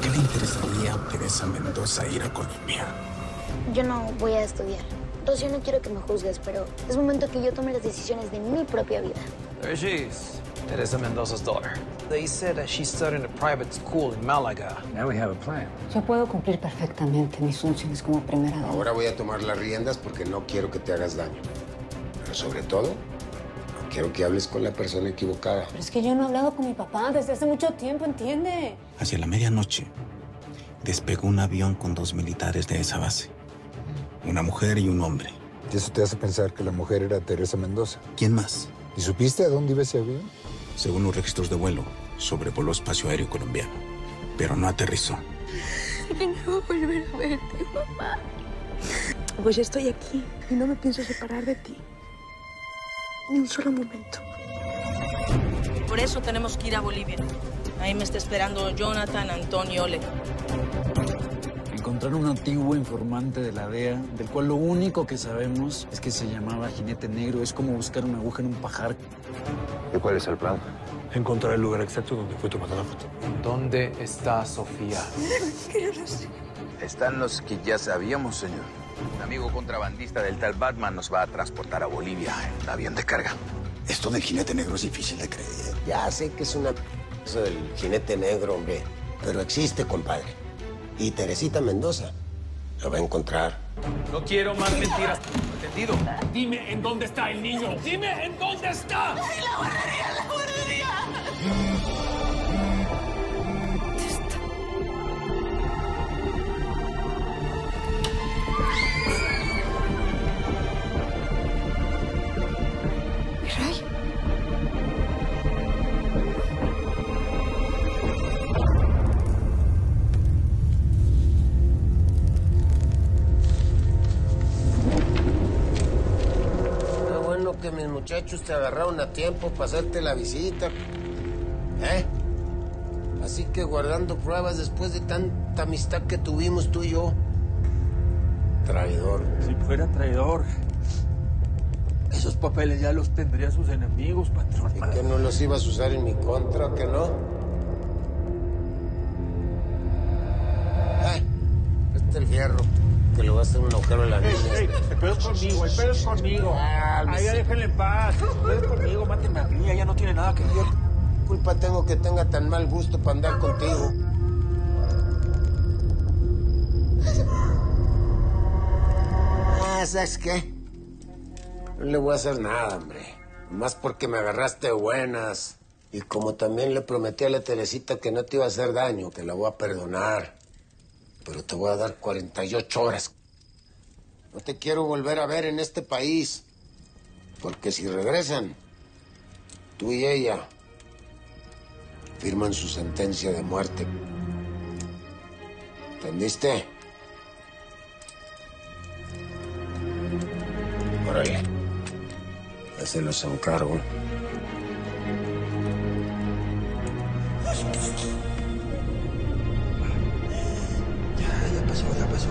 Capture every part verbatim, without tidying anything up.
qué le interesaría a Teresa Mendoza ir a Colombia? Yo no voy a estudiar. Rocío, no quiero que me juzgues, pero es momento que yo tome las decisiones de mi propia vida. There she is, Teresa Mendoza's daughter. They said that she's studying a private school in Málaga. Now we have a plan. Yo puedo cumplir perfectamente mis funciones como primera dama. Ahora voy a tomar las riendas porque no quiero que te hagas daño. Pero sobre todo, no quiero que hables con la persona equivocada. Pero es que yo no he hablado con mi papá desde hace mucho tiempo, ¿entiende? Hacia la medianoche, despegó un avión con dos militares de esa base. Una mujer y un hombre. Y eso te hace pensar que la mujer era Teresa Mendoza. ¿Quién más? ¿Y supiste a dónde iba ese avión? Según los registros de vuelo, sobrevoló espacio aéreo colombiano, pero no aterrizó. No voy a volver a verte, papá. Pues ya estoy aquí y no me pienso separar de ti. Ni un solo momento. Por eso tenemos que ir a Bolivia. Ahí me está esperando Jonathan Antonio Oleg. Encontraron un antiguo informante de la D E A, del cual lo único que sabemos es que se llamaba Jinete Negro. Es como buscar una aguja en un pajar. ¿Y cuál es el plan? Encontrar el lugar exacto donde fue tomada la foto. ¿Dónde está Sofía? Están los que ya sabíamos, señor. Un amigo contrabandista del tal Batman nos va a transportar a Bolivia en un avión de carga. Esto del jinete negro es difícil de creer. Ya sé que es una... eso del jinete negro, hombre. Pero existe, compadre. Y Teresita Mendoza lo va a encontrar. No quiero más mentiras. ¿Entendido? Dime en dónde está el niño. Dime en dónde está. ¡Ay, la guardería, la guardería! Que mis muchachos te agarraron a tiempo para hacerte la visita. ¿Eh? Así que guardando pruebas después de tanta amistad que tuvimos tú y yo. Traidor. Si fuera traidor, esos papeles ya los tendría sus enemigos, patrón. ¿Y que no los ibas a usar en mi contra o que no? ¡Eh! Este el fierro. Que le va a hacer un agujero en la niña. ¡Ey, ey! El pedo es conmigo, el pedo es conmigo. Ay, ya déjenle en paz. El pedo es conmigo, mátenme a mí, ya no tiene nada que ver. ¿Qué culpa tengo que tenga tan mal gusto para andar contigo? Ah, ¿sabes qué? No le voy a hacer nada, hombre. Más porque me agarraste buenas. Y como también le prometí a la Teresita que no te iba a hacer daño, te la voy a perdonar. Pero te voy a dar cuarenta y ocho horas. No te quiero volver a ver en este país. Porque si regresan, tú y ella firman su sentencia de muerte. ¿Entendiste? Órale. Ya se los encargo. Ya pasó, ya pasó.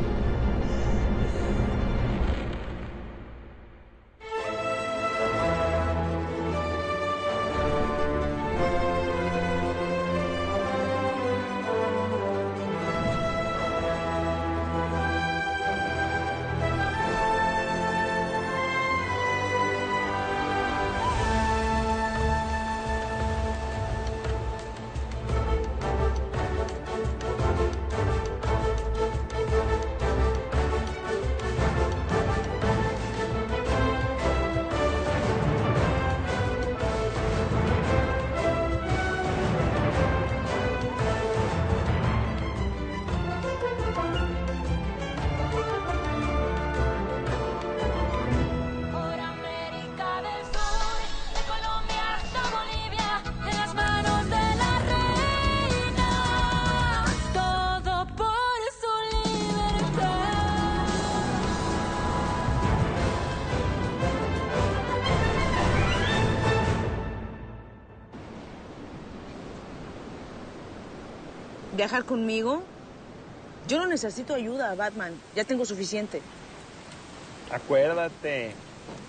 ¿Viajar conmigo? Yo no necesito ayuda, Batman. Ya tengo suficiente. Acuérdate,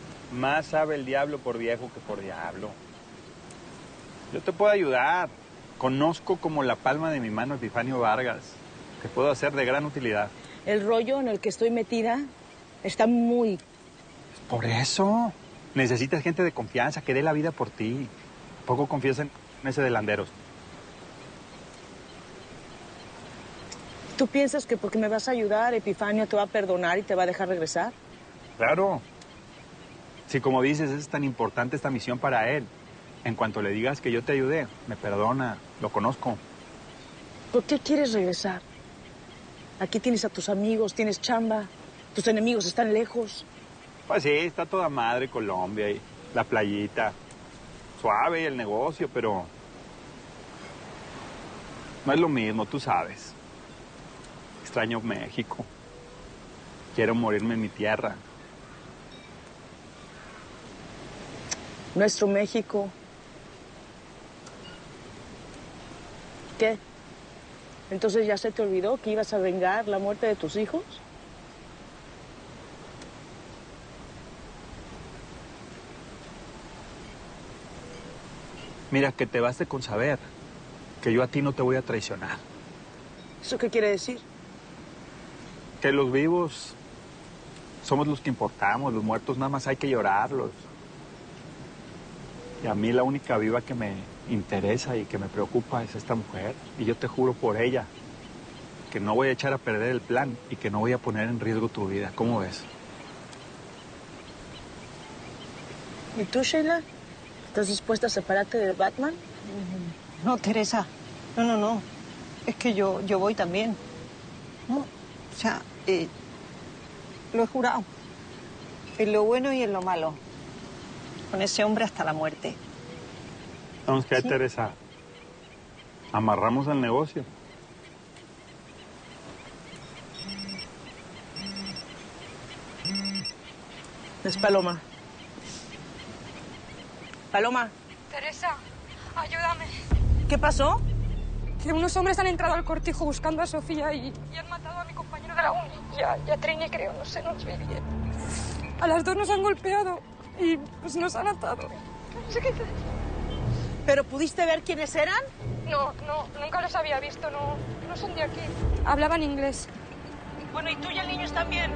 más sabe el diablo por viejo que por diablo. Yo te puedo ayudar. Conozco como la palma de mi mano a Epifanio Vargas. Te puedo hacer de gran utilidad. El rollo en el que estoy metida está muy... Por eso. Necesitas gente de confianza que dé la vida por ti. Poco confías en ese de Landeros. ¿Tú piensas que porque me vas a ayudar, Epifanio te va a perdonar y te va a dejar regresar? Claro. Si como dices, es tan importante esta misión para él. En cuanto le digas que yo te ayudé, me perdona, lo conozco. ¿Por qué quieres regresar? Aquí tienes a tus amigos, tienes chamba, tus enemigos están lejos. Pues sí, está toda madre Colombia y la playita. Suave y el negocio, pero... no es lo mismo, tú sabes. Extraño México. Quiero morirme en mi tierra. Nuestro México. ¿Qué? ¿Entonces ya se te olvidó que ibas a vengar la muerte de tus hijos? Mira, que te baste con saber que yo a ti no te voy a traicionar. ¿Eso qué quiere decir? Que los vivos somos los que importamos, los muertos nada más hay que llorarlos. Y a mí la única viva que me interesa y que me preocupa es esta mujer. Y yo te juro por ella que no voy a echar a perder el plan y que no voy a poner en riesgo tu vida. ¿Cómo ves? ¿Y tú, Sheila? ¿Estás dispuesta a separarte de Batman? No, Teresa. No, no, no. Es que yo, yo voy también. No, o sea, eh, lo he jurado. En lo bueno y en lo malo. Con ese hombre hasta la muerte. Vamos, que ¿Sí? Teresa. Amarramos el negocio. Es Paloma. Paloma. Teresa, ayúdame. ¿Qué pasó? Que unos hombres han entrado al cortijo buscando a Sofía y, y han matado a mi compañero de la uni. Ya, ya Trini creo, no sé, no sé bien. A las dos nos han golpeado y pues nos han atado. No sé qué hacer. ¿Pero pudiste ver quiénes eran? No, no, nunca los había visto, no, no son de aquí. Hablaban inglés. Bueno, ¿y tú y el niño están bien?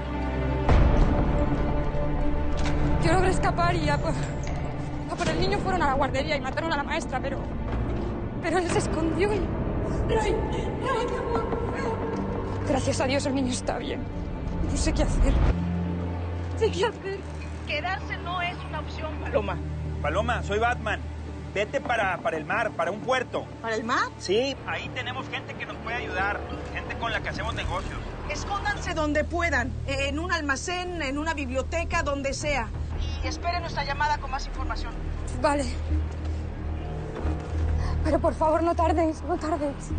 Yo logré escapar y a por, a por el niño fueron a la guardería y mataron a la maestra, pero... Pero él se escondió y... Ray, Ray, gracias a Dios el niño está bien. No sé qué hacer. No sé qué hacer. Quedarse no es una opción, Paloma. Paloma, soy Batman. Vete para, para el mar, para un puerto. ¿Para el mar? Sí, ahí tenemos gente que nos puede ayudar. Gente con la que hacemos negocios. Escóndanse donde puedan. En un almacén, en una biblioteca, donde sea. Y esperen nuestra llamada con más información. Vale. Pero por favor, no tardéis, no tardéis.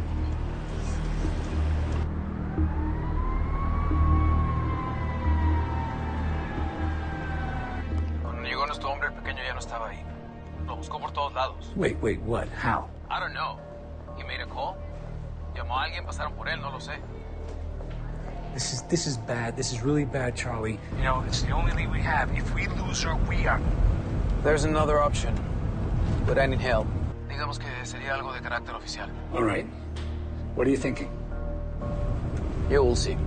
Cuando llegó nuestro hombre, el pequeño ya no estaba ahí. Lo buscó por todos lados. Wait, wait, what? How? I don't know. He made a call. Llamó a alguien, pasaron por él, no lo sé. This is this is bad. This is really bad, Charlie. You know, it's the only lead we have. If we lose her, we are... There's another option, but I need help. Digamos que sería algo de carácter oficial. All right. What are you thinking? You will see.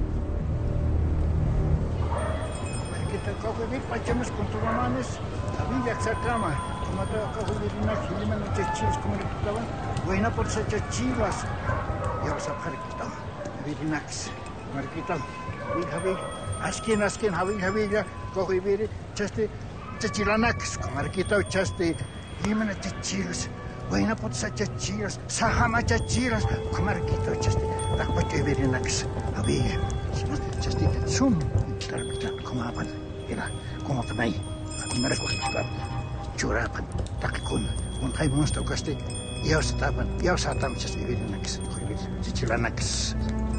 Askin askin havi havilla kohi viri chaste chachilanax comarquita chaste himena chachilas buena pot chachilas sahama chachilas comarquita chaste takpache virinax havilla chaste sum tarpitan comapan era como tamai comarco churapan takikun un hay monstruo caste yaus tapan yaus atam chaste virinax kohi viri chachilanax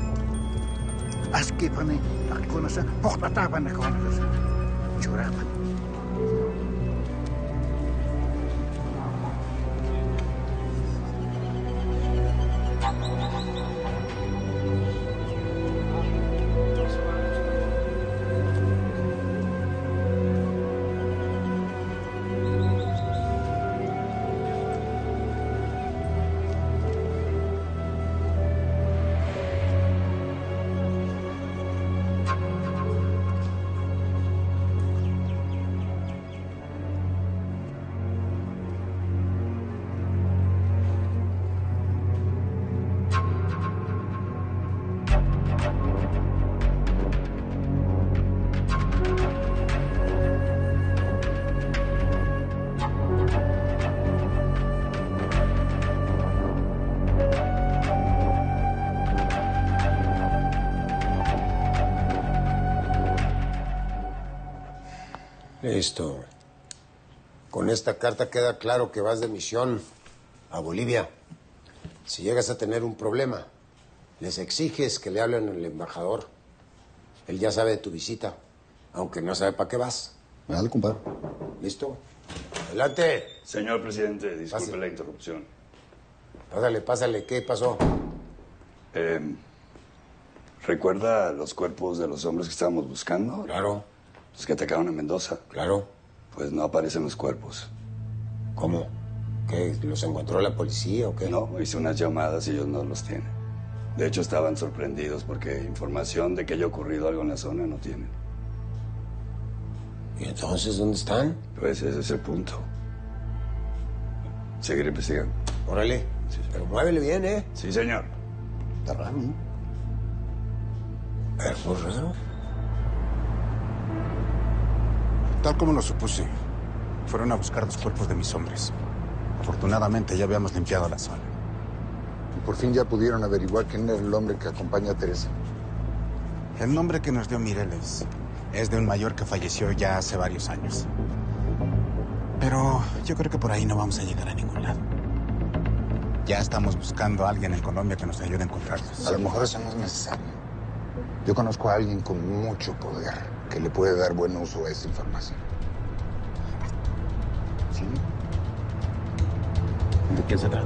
Aski pani takikuna sa pohtatapan na konas churapan. Listo. Con esta carta queda claro que vas de misión a Bolivia. Si llegas a tener un problema, les exiges que le hablen al embajador. Él ya sabe de tu visita, aunque no sabe para qué vas. Dale, compadre. ¿Listo? Adelante. Señor presidente, disculpe Pase. la interrupción. Pásale, pásale. ¿Qué pasó? Eh, ¿Recuerda los cuerpos de los hombres que estábamos buscando? Claro. Los que atacaron a Mendoza. Claro. Pues no aparecen los cuerpos. ¿Cómo? ¿Qué? ¿Los encontró la policía o qué? No, hice unas llamadas y ellos no los tienen. De hecho, estaban sorprendidos porque información de que haya ocurrido algo en la zona no tienen. ¿Y entonces dónde están? Pues ese es el punto. Seguir investigando. Órale. Sí, sí. Pero muévele bien, ¿eh? Sí, señor. Está raro, ¿no? ¿Algo raro? Tal como lo supuse, fueron a buscar los cuerpos de mis hombres. Afortunadamente ya habíamos limpiado la zona. Y por fin ya pudieron averiguar quién era el hombre que acompaña a Teresa. El nombre que nos dio Mireles es de un mayor que falleció ya hace varios años. Pero yo creo que por ahí no vamos a llegar a ningún lado. Ya estamos buscando a alguien en Colombia que nos ayude a encontrarlos. A lo mejor eso no es necesario. Yo conozco a alguien con mucho poder que le puede dar buen uso a esa información. ¿Sí? ¿De qué se trata?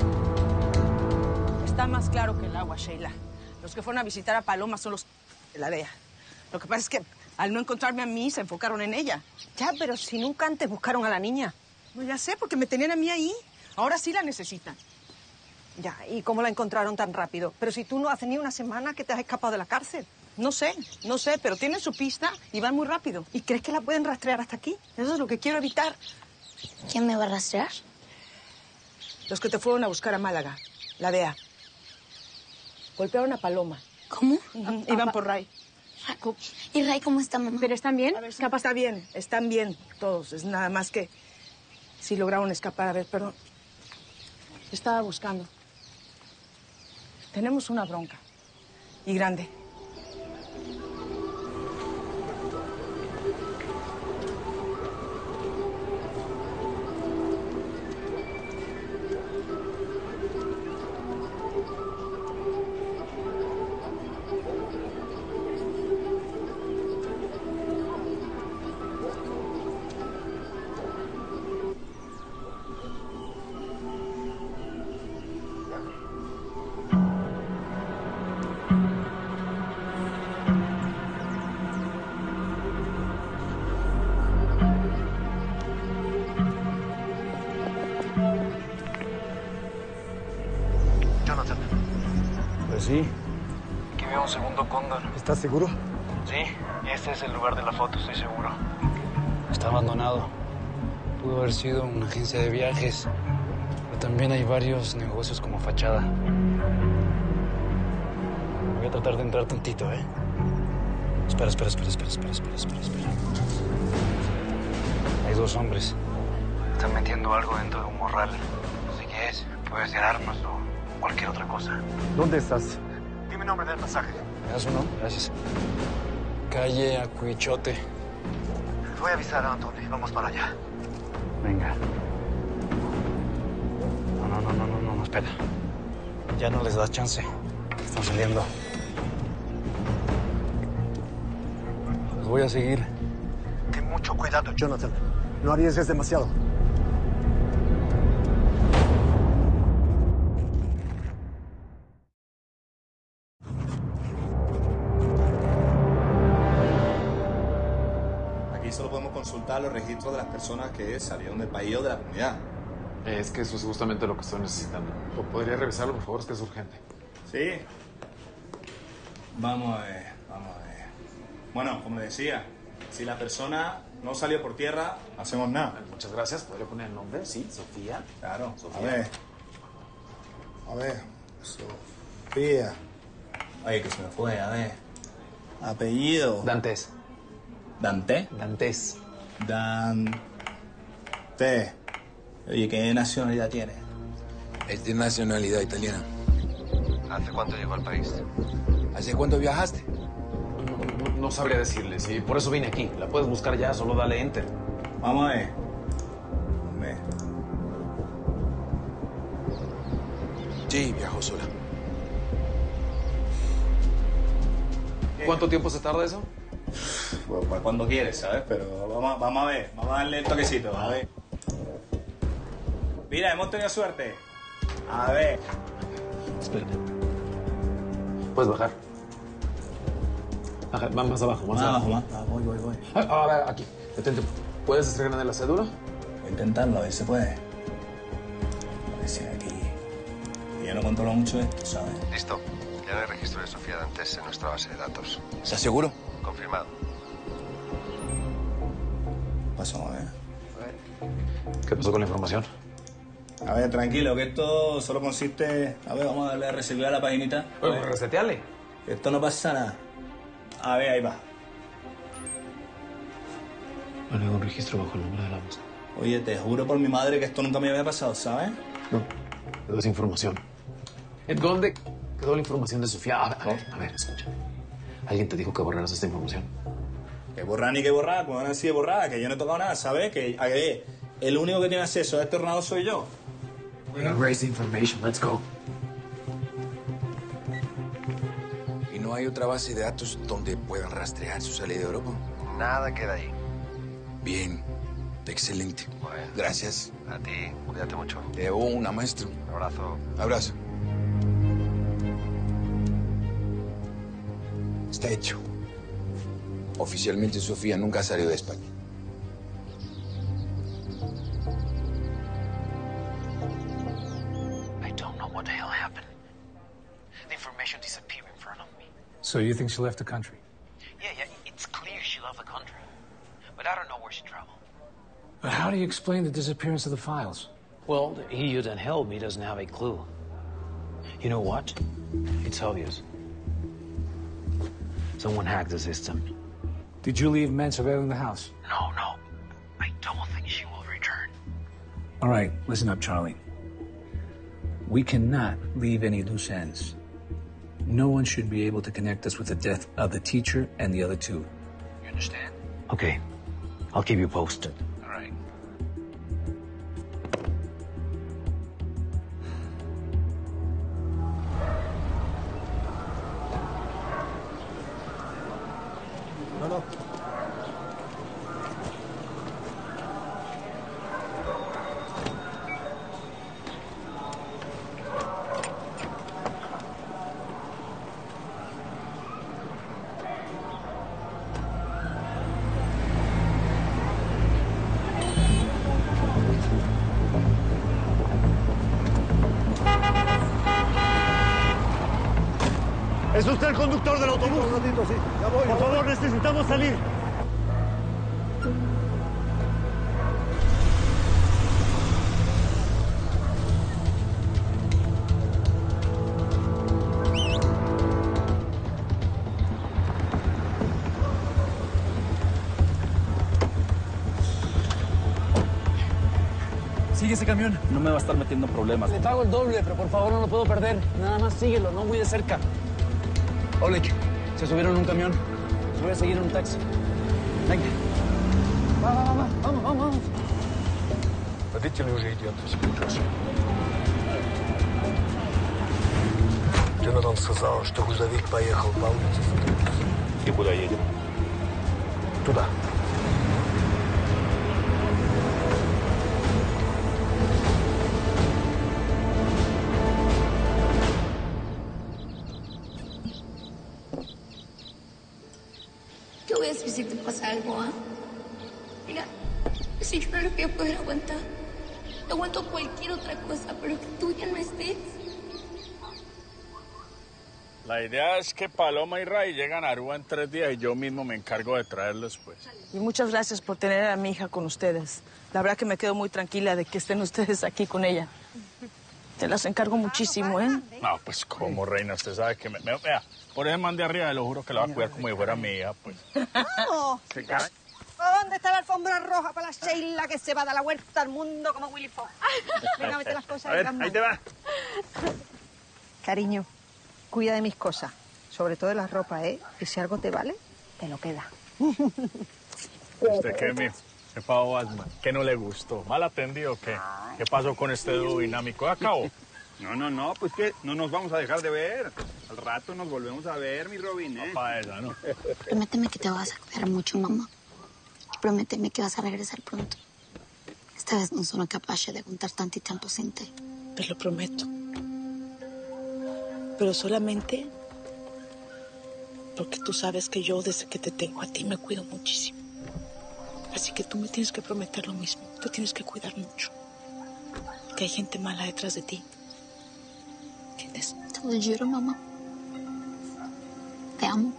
Está más claro que el agua, Sheila. Los que fueron a visitar a Paloma son los de la D E A. Lo que pasa es que al no encontrarme a mí, se enfocaron en ella. Ya, pero si nunca antes buscaron a la niña. No, ya sé, porque me tenían a mí ahí. Ahora sí la necesitan. Ya, ¿y cómo la encontraron tan rápido? Pero si tú no hace ni una semana que te has escapado de la cárcel. No sé, no sé, pero tienen su pista y van muy rápido. ¿Y crees que la pueden rastrear hasta aquí? Eso es lo que quiero evitar. ¿Quién me va a rastrear? Los que te fueron a buscar a Málaga, la D E A. Golpearon a Paloma. ¿Cómo? Uh-huh. Iban por Ray. ¿Y Ray cómo está, mamá? ¿Pero están bien? A ver, Capaz está bien, están bien todos. Es nada más que si lograron escapar. A ver, perdón. Estaba buscando. Tenemos una bronca. Y grande. Pues sí. Aquí veo un segundo cóndor. ¿Estás seguro? Sí, este es el lugar de la foto, estoy seguro. Está abandonado. Pudo haber sido una agencia de viajes. Pero también hay varios negocios como fachada. Voy a tratar de entrar tantito, ¿eh? Espera, espera, espera, espera, espera, espera, espera, espera. Hay dos hombres. Están metiendo algo dentro de un morral. No sé qué es. Puede ser armas o cualquier otra cosa. ¿Dónde estás? Dime el nombre del pasaje. ¿Me das uno? Gracias. Calle Acuichote. Voy a avisar a Anthony. Vamos para allá. Venga. No, no, no, no, no, no, no, espera. Ya no les das chance. Están saliendo. Los voy a seguir. Ten mucho cuidado, Jonathan. No arriesgues demasiado. Aquí solo podemos consultar los registros de las personas que salieron del país o de la comunidad. Es que eso es justamente lo que estoy necesitando. ¿Podría revisarlo, por favor? Es que es urgente. Sí. Vamos a ver, vamos a ver. Bueno, como decía, si la persona no salió por tierra, no hacemos nada. Muchas gracias. ¿Podría poner el nombre? Sí, Sofía. Claro, Sofía. a ver. A ver, Sofía. Oye, que se me fue, a ver. Apellido. Dantes. ¿Dante? Dantes. Dante. Oye, ¿qué nacionalidad tiene? Es de nacionalidad italiana. ¿Hace cuánto llegó al país? ¿Hace cuánto viajaste? no, no sabría decirle, sí. Por eso vine aquí. La puedes buscar ya, solo dale enter. Vamos a ver. Hombre. Sí, viajó sola. ¿Cuánto tiempo se tarda eso? Pues para cuando quieres, ¿sabes? Pero vamos, vamos a ver. Vamos a darle el toquecito, a ver. Mira, hemos tenido suerte. A ver. Espérate. ¿Puedes bajar? Baja, va más abajo, más, más abajo. abajo. Más. Ah, voy, voy, voy. Ah, a ver, aquí. Detente. ¿Puedes estrenar la cédula? Voy a intentarlo, a ver si se puede. A ver si aquí... Yo no controlo mucho esto, ¿sabes? Listo. Ya no hay registro de Sofía Dantes en nuestra base de datos. ¿Estás seguro? Confirmado. Pasó, a ver. ¿Qué pasó con la información? A ver, tranquilo, que esto solo consiste... A ver, vamos a darle a resetear a la paginita. Bueno, resetearle. Esto no pasa nada. A ver, ahí va. No hay un registro bajo el nombre de la voz. Oye, te juro por mi madre que esto nunca me había pasado, ¿sabes? No, te doy información. ¿En dónde quedó la información de Sofía? A ver, a ver, a ver, escucha. ¿Alguien te dijo que borraras esta información? Que borrar ni que borrar, pues van a decir borrada, que yo no he tocado nada, ¿sabes? Que, a ver, el único que tiene acceso a este ordenador soy yo. Erase the information, let's go. ¿Y no hay otra base de datos donde puedan rastrear su salida de Europa? Nada queda ahí. Bien, excelente. Bueno. Gracias. A ti, cuídate mucho. Te debo una, maestro. Un abrazo. Abrazo. Está hecho. Oficialmente Sofía nunca salió de España. I don't know what the hell happened. The information disappeared in front of me. So you think she left the country? Yeah, yeah, it's clear she left the country. But I don't know where she traveled. But how do you explain the disappearance of the files? Well, the idiot that held me doesn't have a clue. You know what? It's obvious. Someone hacked the system. Did you leave men surveilling the house? No, no. I don't think she will return. All right, listen up, Charlie. We cannot leave any loose ends. No one should be able to connect us with the death of the teacher and the other two. You understand? Okay. I'll keep you posted. All right. No, no. ¿Es usted el conductor del autobús? Un ratito, sí. Ya voy. Por favor, necesitamos salir. Sigue ese camión. No me va a estar metiendo en problemas. Le pago el doble, pero por favor no lo puedo perder. Nada más síguelo, no muy de cerca. Oleg, se subieron en un camión. Los voy a seguir en un taxi. Venga. Va, va, va, va. Vamos, vamos, vamos. Водитель уже идет, сейчас. Джонатан сказал, что грузовик поехал по улице. И куда едем? Туда. ¿Qué voy a hacer si te pasa algo, ah? Mira, si yo no lo voy a poder aguantar. Aguanto cualquier otra cosa, pero que tú ya no estés. La idea es que Paloma y Ray llegan a Aruba en tres días y yo mismo me encargo de traerlos, pues. Y muchas gracias por tener a mi hija con ustedes. La verdad que me quedo muy tranquila de que estén ustedes aquí con ella. Te las encargo muchísimo, ¿eh? No, pues como reina, usted sabe que me... me vea, por ese man de arriba, lo juro que la va a cuidar como si fuera mi hija, pues. ¡Vamos! Sí, caray. ¿Dónde está la alfombra roja para la Sheila que se va a dar la vuelta al mundo como Willy Fox? Venga, vete las cosas. A ver, ahí te va. Cariño, cuida de mis cosas. Sobre todo de la ropa, ¿eh? Que si algo te vale, te lo queda. ¿Usted qué, mijo? ¿Qué pasó, Batman? ¿Qué no le gustó? ¿Mal atendido o qué? ¿Qué pasó con este dúo dinámico? ¿Acabó? No, no, no, pues que no nos vamos a dejar de ver. Al rato nos volvemos a ver, mi Robin, ¿eh? Papá, esa, ¿no? Prométeme que te vas a cuidar mucho, mamá. Prométeme que vas a regresar pronto. Esta vez no sono capace de aguantar tanto tiempo sin te. Te lo prometo. Pero solamente porque tú sabes que yo desde que te tengo a ti me cuido muchísimo. Así que tú me tienes que prometer lo mismo. Te tienes que cuidar mucho. Que hay gente mala detrás de ti. ¿Entiendes? Te lo juro, mamá. Te amo.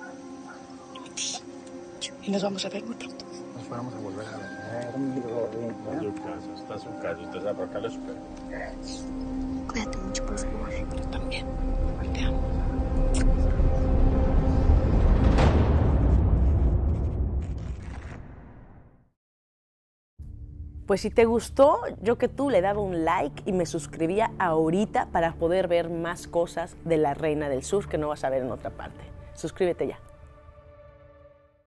Y nos vamos a ver muy pronto. Nos fuéramos a volver a ver, mi Robin. Está su casa, está su casa. Usted sabe por acá lo espero. Cuídate mucho, por favor. Yo también. Te amo. Pues si te gustó, yo que tú le daba un like y me suscribía ahorita para poder ver más cosas de La Reina del Sur que no vas a ver en otra parte. Suscríbete ya.